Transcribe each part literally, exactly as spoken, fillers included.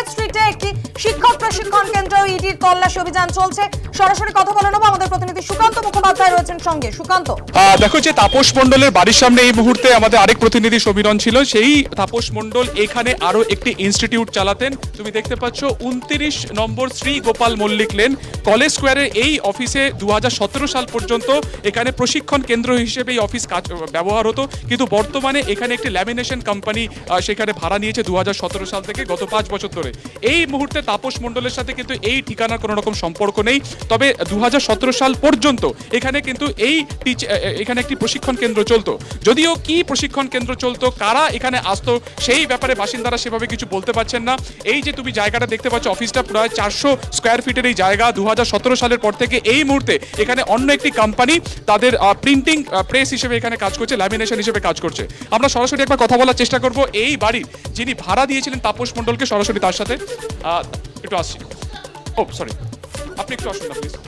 College স্ট্রিটে একটি শিক্ষক প্রশিক্ষণ কেন্দ্র ইডির তল্লাশি অভিযান চলছে। সরাসরি কথা বলে নেব, আমাদের প্রতিনিধি সুকান্ত মুখোপাধ্যায় রয়েছেন সঙ্গে। সুকান্ত, দেখো যে তাপস মণ্ডলের বাড়ির সামনে এই মুহূর্তে আমাদের আরেক প্রতিনিধি সমীরণ ছিল। সেই তাপস মণ্ডল এখানে আরো একটি ইনস্টিটিউট চালাতেন। তুমি দেখতে পাচ্ছ উনত্রিশ number Shri Gopal Mallick lane college স্কোয়ারের এই অফিসে দু হাজার সতেরো সাল পর্যন্ত এখানে প্রশিক্ষণ কেন্দ্র হিসেবে এই অফিস কাজ ব্যবহার হতো, কিন্তু বর্তমানে এখানে একটি ল্যামিনেশন কোম্পানি সেখানে ভাড়া নিয়েছে দু হাজার সতেরো সাল থেকে গত পাঁচ বছর ধরে। এই মুহূর্তে তাপস মণ্ডলের সাথে কিন্তু এই ঠিকানার কোনো রকম সম্পর্ক নেই, তবে দু হাজার সতেরো সাল পর্যন্ত এখানে কিন্তু এই এখানে একটি প্রশিক্ষণ কেন্দ্র চলতো। যদিও কি প্রশিক্ষণ কেন্দ্র চলতো, কারা এখানে আসতো, সেই ব্যাপারে বাসিন্দারা সেভাবে কিছু বলতে পারছেন না। এই যে তুমি জায়গাটা দেখতে পাচ্ছ, অফিসটা প্রায় চারশো স্কোয়ার ফিটের এই জায়গা। দু হাজার সতেরো সালের পর থেকে এই মুহূর্তে এখানে অন্য একটি কোম্পানি তাদের প্রিন্টিং প্রেস হিসেবে এখানে কাজ করছে, ল্যামিনেশন হিসেবে কাজ করছে। আমরা সরাসরি একবার কথা বলার চেষ্টা করব এই বাড়ির যিনি ভাড়া দিয়েছিলেন তাপস মণ্ডলকে, সরাসরি তার সাথে একটু আসছি। ও সরি, আপনি একটু আসুন না প্লিজ।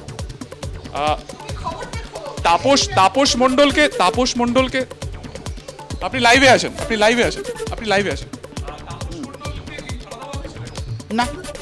তাপস তাপস মণ্ডলকে তাপস মণ্ডলকে আপনি লাইভে আসেন, আপনি লাইভে আসেন, আপনি লাইভে আসেন। না,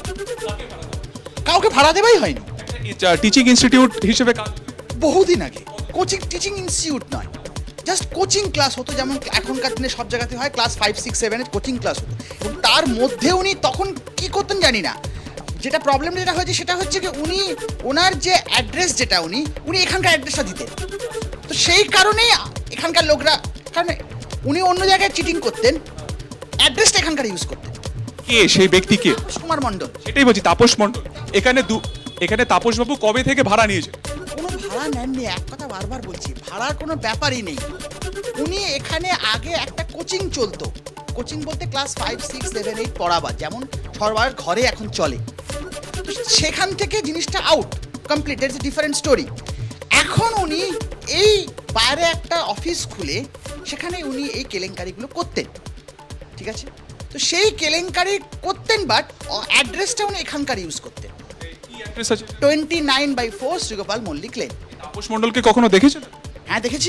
কাউকে ভাড়া দেওয়াই হয়নি। টিচিং ইনস্টিটিউট হিসেবে বহুদিন আগে কোচিং টিচিং ইনস্টিটিউট নয়, জাস্ট কোচিং ক্লাস হতো, যেমন এখনকার দিনে সব জায়গাতে হয়। ক্লাস ফাইভ সিক্স সেভেনের কোচিং ক্লাস হতো, এবং তার মধ্যে উনি তখন কি করতেন জানি না। যেটা প্রবলেম যেটা হয়েছে সেটা হচ্ছে কি উনি ওনার যে অ্যাড্রেস যেটা উনি উনি এখানকার অ্যাড্রেসটা দিতেন, তো সেই কারণেই এখানকার লোকরা, কারণ উনি অন্য জায়গায় চিটিং করতেন, অ্যাড্রেসটা এখানকার ইউজ করতেন। কে সেই ব্যক্তি? কে? তাপস কুমার মণ্ডল। সেটাই বলছি, তাপস মণ্ডল এখানে দু এখানে তাপসবাবু কবে থেকে ভাড়া নিয়েছে? কোনো ভাড়া নেননি, এক কথা বারবার বলছি, ভাড়ার কোনো ব্যাপারই নেই। উনি এখানে আগে একটা কোচিং চলতো, কোচিং বলতে class five six seven eight পড়াবার, যেমন সবার ঘরে এখন চলে, তো সেখান থেকে জিনিসটা out complete, it's a different story. এখন উনি এই বাইরে একটা অফিস খুলে সেখানে উনি এই কেলেঙ্কারিগুলো করতেন, ঠিক আছে? তো সেই কেলেঙ্কারি করতেন, বাট অ্যাড্রেসটা উনি এখানকার ইউজ করতেন। Twenty nine by four Shrigopal Mallick lane. Tapas মণ্ডলকে কখনো দেখেছেন? হ্যাঁ দেখেছি।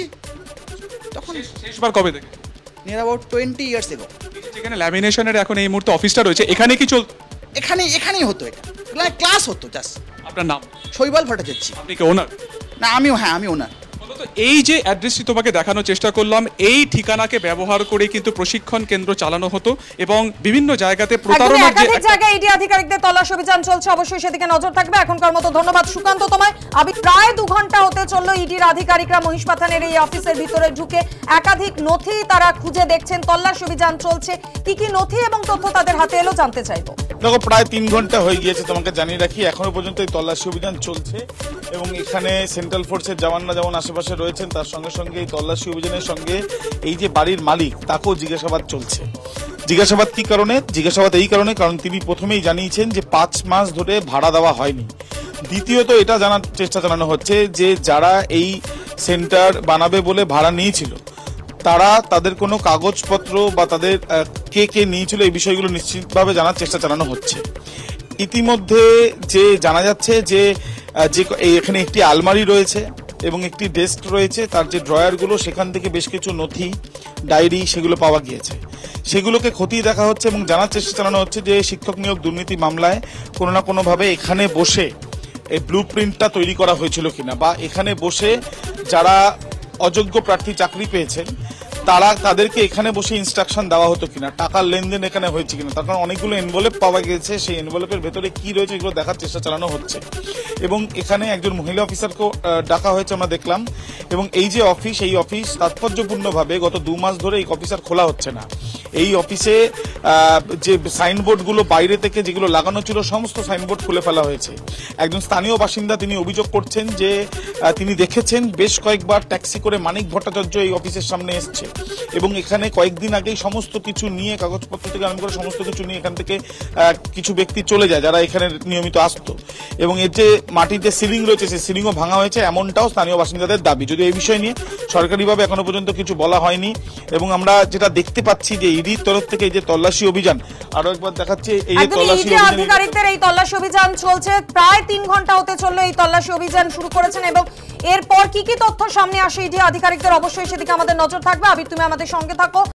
তখন শেষবার কবে দেখে? Near about twenty years ago. যেখানে ল্যামিনেশনের এখন এই মুহূর্তে অফিসটা রয়েছে, এখানে কি চলতো? এখানে এখানেই হতো, এটা ক্লাস হতো জাস্ট। আপনার নাম? শৈবাল ভট্টাচার্য। আপনি কি ওনার? না, আমিও, হ্যাঁ আমি ওনার। এই যে অ্যাড্রেসটি তোমাকে দেখানোর চেষ্টা করলাম, এই ঠিকানাকে ব্যবহার করে কিন্তু প্রশিক্ষণ কেন্দ্র চালানো হতো এবং বিভিন্ন জায়গাতে প্রতারণার যে একাধিক জায়গায় ইডি আধিকারিকদের তল্লাশি অভিযান চলছে, অবশ্যই সেদিকে নজর থাকবে। এখনকার মতো ধন্যবাদ সুকান্ত তোমায়। আমি প্রায় দু ঘন্টা হতে চললো ইডির আধিকারিকরা মহিষপাথানের এই অফিসের ভিতরে ঢুকে একাধিক নথি তারা খুঁজে দেখছেন, তল্লাশি অভিযান চলছে। কি কি নথি এবং তথ্য তাদের হাতে এলো জানতে চাইবো। দেখো, প্রায় তিন ঘন্টা হয়ে গিয়েছে, তোমাকে জানিয়ে রাখি এখনো পর্যন্ত এই তল্লাশি অভিযান চলছে, এবং এখানে সেন্ট্রাল ফোর্সের জওয়ানরা যেমন আশেপাশে রয়েছেন, তার সঙ্গে সঙ্গে এই তল্লাশি অভিযানের সঙ্গে এই যে বাড়ির মালিক তাকেও জিজ্ঞাসাবাদ চলছে। জিজ্ঞাসাবাদ কি কারণে? জিজ্ঞাসাবাদ এই কারণে, কারণ তিনি প্রথমেই জানিয়েছেন যে পাঁচ মাস ধরে ভাড়া দেওয়া হয়নি। দ্বিতীয়ত এটা জানার চেষ্টা চালানো হচ্ছে যে যারা এই সেন্টার বানাবে বলে ভাড়া নিয়েছিল, তারা তাদের কোনো কাগজপত্র বা তাদের কে কে নিয়েছিল এই বিষয়গুলো নিশ্চিতভাবে জানার চেষ্টা চালানো হচ্ছে। ইতিমধ্যে যে জানা যাচ্ছে যে যে এখানে একটি আলমারি রয়েছে এবং একটি ডেস্ক রয়েছে, তার যে ড্রয়ারগুলো সেখান থেকে বেশ কিছু নথি, ডায়েরি সেগুলো পাওয়া গিয়েছে। সেগুলোকে খতিয়ে দেখা হচ্ছে এবং জানার চেষ্টা চালানো হচ্ছে যে শিক্ষক নিয়োগ দুর্নীতি মামলায় কোনো না কোনোভাবে এখানে বসে এই ব্লু প্রিন্টটা তৈরি করা হয়েছিল কিনা, বা এখানে বসে যারা অযোগ্য প্রার্থী চাকরি পেয়েছেন তারা তাদেরকে এখানে বসে ইনস্ট্রাকশন দেওয়া হতো কিনা, টাকার লেনদেন এখানে হয়েছে কিনা। তার কারণ অনেকগুলো এনভেলপ পাওয়া গেছে, সেই এনভেলপের ভেতরে কি রয়েছে এগুলো দেখার চেষ্টা চালানো হচ্ছে। এবং এখানে একজন মহিলা অফিসারকেও ডাকা হয়েছে আমরা দেখলাম। এবং এই যে অফিস, এই অফিস তাৎপর্যপূর্ণভাবে গত দু মাস ধরে এই অফিস আর খোলা হচ্ছে না। এই অফিসে যে সাইনবোর্ডগুলো বাইরে থেকে যেগুলো লাগানো ছিল সমস্ত সাইনবোর্ড খুলে ফেলা হয়েছে। একজন স্থানীয় বাসিন্দা তিনি অভিযোগ করছেন যে তিনি দেখেছেন বেশ কয়েকবার ট্যাক্সি করে মানিক ভট্টাচার্য এই অফিসের সামনে এসছে, এবং এখানে কয়েকদিন আগেই সমস্ত কিছু নিয়ে, কাগজপত্র থেকে আরম্ভ করে সমস্ত কিছু নিয়ে এখান থেকে কিছু ব্যক্তি চলে যায় যারা এখানে নিয়মিত আসতো। এবং এর যে মাটির যে সিলিং রয়েছে সেই সিলিংও ভাঙা হয়েছে, এমনটাও স্থানীয় বাসিন্দাদের দাবি। যদি এই বিষয় নিয়ে সরকারিভাবে এখনো পর্যন্ত কিছু বলা হয়নি। এবং আমরা যেটা দেখতে পাচ্ছি যে ইডির তরফ থেকে এই যে তল্লাশি অভিযান, আরো একবার দেখাচ্ছে এই যে তল্লাশি আধিকারিকদের এই তল্লাশি অভিযান চলছে, প্রায় তিন ঘন্টা হতে চললো এই তল্লাশি অভিযান শুরু করেছেন, এবং এরপর কি কি তথ্য সামনে আসে ইডি আধিকারিকদের, অবশ্যই সেদিকে আমাদের নজর থাকবে। আবির, তুমি আমাদের সঙ্গে থাকো।